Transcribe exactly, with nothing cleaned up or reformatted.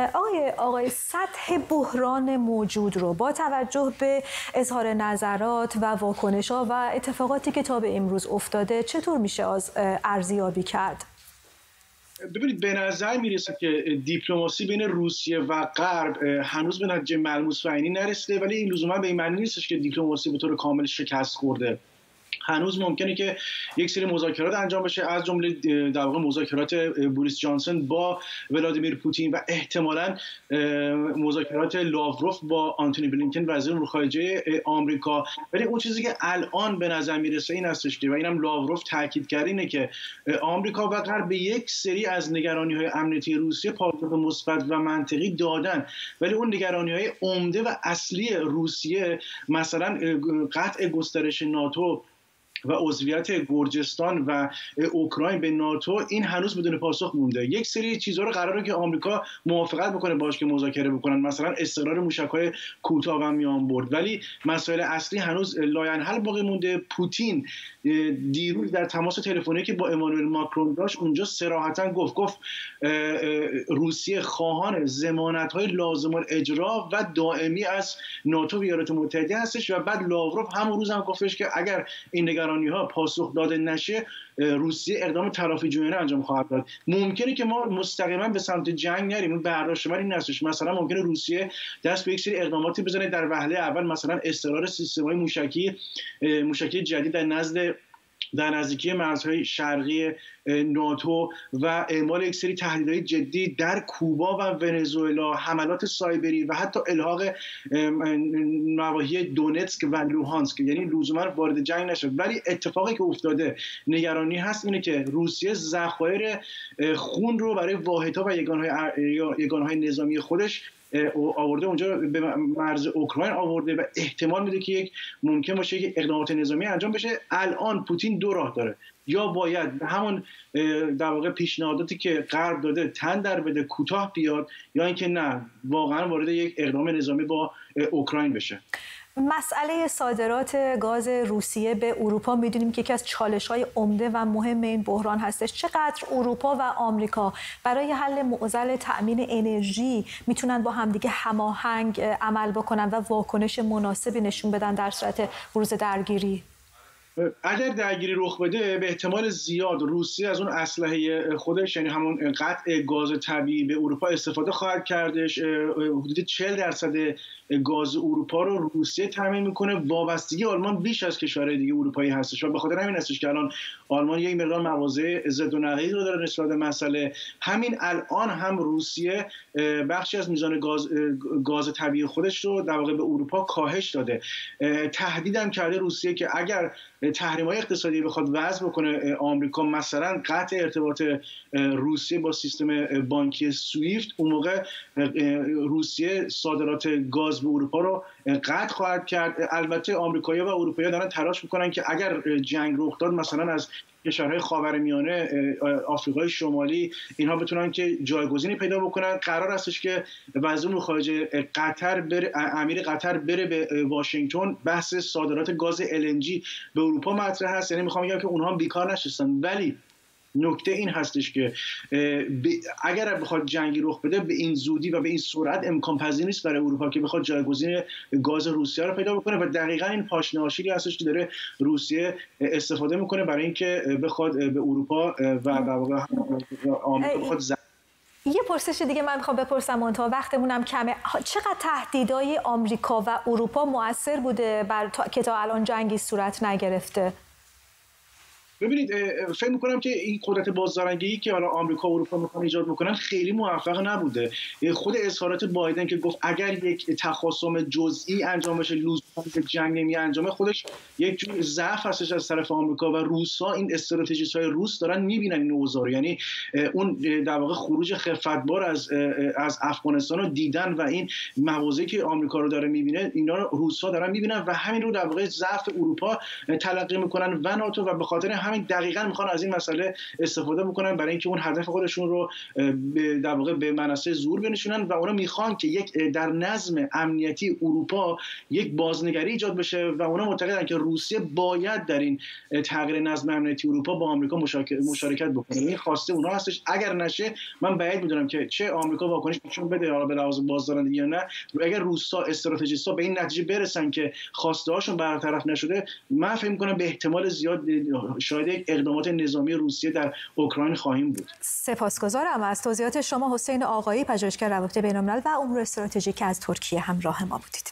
آقای آقای سطح بحران موجود رو با توجه به اظهار نظرات و واکنش‌ها و اتفاقاتی که تا به امروز افتاده چطور میشه از ارزیابی کرد؟ ببینید، به نظر میرسه که دیپلماسی بین روسیه و غرب هنوز به نتیجه ملموس و عینی نرسیده، ولی این لزوما به این معنی نیستش که دیپلماسی به طور کامل شکست خورده. هنوز ممکنه که یک سری مذاکرات انجام بشه، از جمله در واقع مذاکرات بوریس جانسون با ولادیمیر پوتین و احتمالاً مذاکرات لاوروف با آنتونی بلینکن وزیر امور خارجه آمریکا. ولی اون چیزی که الان به نظر میرسه این هستش که و اینم لاوروف تاکید کرد اینه که آمریکا و غرب به یک سری از نگرانی‌های امنیتی روسیه پاسخ مثبت و منطقی دادن، ولی اون نگرانی‌های عمده و اصلی روسیه، مثلا قطع گسترش ناتو و عضویت گرجستان و اوکراین به ناتو، این هنوز بدون پاسخ مونده. یک سری چیزها رو قراره که آمریکا موافقت بکنه باش که مذاکره بکنن، مثلا استقرار موشک‌های کوتاه و میان برد، ولی مسائل اصلی هنوز لاینحل باقی مونده. پوتین دیروز در تماس تلفنی که با امانوئل ماکرون داشت اونجا صراحتاً گفت گفت روسیه خواهان ضمانت‌های لازم الاجرا و دائمی از ناتو و ایالات متحده هستش و بعد لاوروف همون روز هم گفتش که اگر این نگرانی‌ها پاسخ داده نشه روسیه اقدام تلافی جویانه انجام خواهد داد. ممکنه که ما مستقیما به سمت جنگ نریم، اون برداشت من این هستش. مثلا ممکنه روسیه دست به یک سری اقداماتی بزنه در وهله اول، مثلا استقرار سیستم‌های موشکی موشکی جدید در نزد در نزدیکی مرزهای شرقی ناتو و اعمال یک سری تهدیدهای جدی در کوبا و ونزوئلا، حملات سایبری و حتی الحاق نواحی دونتسک و لوهانسک، یعنی لزوما وارد جنگ نشد. ولی اتفاقی که افتاده نگرانی هست اینه که روسیه ذخایر خون رو برای واحدها و یگانهای نظامی خودش آورده اونجا، به مرز اوکراین آورده و احتمال میده که یک ممکن باشه که اقدامات نظامی انجام بشه. الان پوتین دو راه داره، یا باید به همون در واقع پیشنهاداتی که غرب داده تن در بده، کوتاه بیاد، یا اینکه نه واقعا وارد یک اقدام نظامی با اوکراین بشه. مسئله صادرات گاز روسیه به اروپا میدونیم که یکی از چالش‌های عمده و مهم این بحران هستش. چقدر اروپا و آمریکا برای حل معضل تأمین انرژی میتونن با همدیگه هماهنگ عمل بکنن و واکنش مناسبی نشون بدن در صورت بروز درگیری؟ اگر درگیری رخ بده به احتمال زیاد روسیه از اون اسلحه خودش، یعنی همون قطع گاز طبیعی به اروپا استفاده خواهد کردش. حدود چهل درصد گاز اروپا رو روسیه تامین میکنه. وابستگی آلمان بیش از کشورهای دیگه اروپایی هستش و به خاطر همین هستش که الان آلمان یک مقدار مواضع ضد و نقیض رو داره نسبت به مسئله. همین الان هم روسیه بخشی از میزان گاز گاز طبیعی خودش رو در واقع به اروپا کاهش داده. تهدیدم کرده روسیه که اگر تحریم‌های اقتصادی بخواد وضع بکنه آمریکا، مثلا قطع ارتباط روسیه با سیستم بانکی سویفت، اون موقع روسیه صادرات گاز به اروپا رو قطع خواهد کرد. البته آمریکایی‌ها و اروپایی‌ها دارن تلاش میکنن که اگر جنگ رخ داد مثلا از کشورهای خاورمیانه، آفریقای شمالی، اینها بتونن که جایگزینی پیدا بکنن. قرار هستش که وزیر امور خارجه قطر بره، امیر قطر بره به واشنگتن. بحث صادرات گاز ال ان جی به اروپا مطرح هست، یعنی میخوام بگم که اونها بیکار نشستن. ولی نکته این هستش که اگر بخواد جنگی رخ بده به این زودی و به این سرعت امکان پذیر نیست برای اروپا که بخواد جایگزین گاز روسیه رو پیدا بکنه و دقیقاً این پاشنه آشیلی هستش که داره روسیه استفاده میکنه برای اینکه بخواد به اروپا و در واقع آمریکا بخواد زن... یه پرسش دیگه من میخوام بپرسم منتها وقتمونم کمه. چقدر تهدیدهای آمریکا و اروپا مؤثر بوده بر تا... که تا الان جنگی صورت نگرفته؟ ببینید، فکر می‌کنم که این قدرت بازدارندگی که حالا آمریکا و اروپا می‌خوان ایجاد بکنن خیلی موفق نبوده. خود اظهارات بایدن که گفت اگر یک تخاصم جزئی انجام بشه لزوما به جنگ نمی انجامه، خودش یک جور ضعف هستش از طرف آمریکا و روس‌ها. این استراتژیست‌های روس دارن می‌بینن این اوضاع رو، یعنی اون در واقع خروج خفتبار از از افغانستان رو دیدن و این مواضعی که آمریکا رو داره می‌بینه، اینا رو روس‌ها دارن می‌بینن و همین رو در واقع ضعف اروپا تلقی می‌کنن و ناتو، و به خاطر همین دقیقاً میخوان از این مسئله استفاده بکنن برای اینکه اون هدف خودشون رو در واقع به منصه زور بنشونن و اونا میخوان که یک در نظم امنیتی اروپا یک بازنگری ایجاد بشه و اونا معتقدن که روسیه باید در این تغییر نظم امنیتی اروپا با آمریکا مشارکت بکنه. این خواسته اونا هستش. اگر نشه من بعید میدونم که چه آمریکا واکنش نشون بده حالا به لحاظ بازدارندگی یا نه. اگر روسا استراتژیست‌ها به این نتیجه برسن که خواسته هاشون برطرف نشده، من فکر می‌کنم به احتمال زیاد شاید یک اقدامات نظامی روسیه در اوکراین خواهیم بود. سپاسگزارم از توضیحات شما حسین آقایی، پژوهشگر روابط بین‌الملل و امور استراتژیک از ترکیه همراه ما بودید.